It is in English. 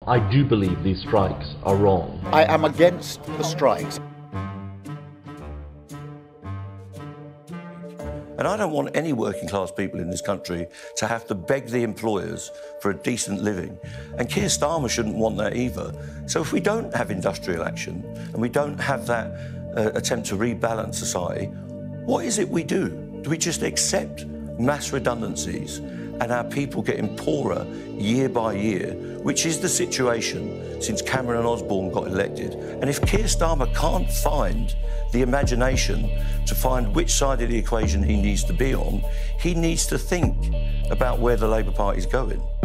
I do believe these strikes are wrong. I am against the strikes. And I don't want any working class people in this country to have to beg the employers for a decent living. And Keir Starmer shouldn't want that either. So if we don't have industrial action and we don't have that attempt to rebalance society, what is it we do? Do we just accept mass redundancies and our people getting poorer year by year, which is the situation since Cameron and Osborne got elected? And if Keir Starmer can't find the imagination to find which side of the equation he needs to be on, he needs to think about where the Labour Party's going.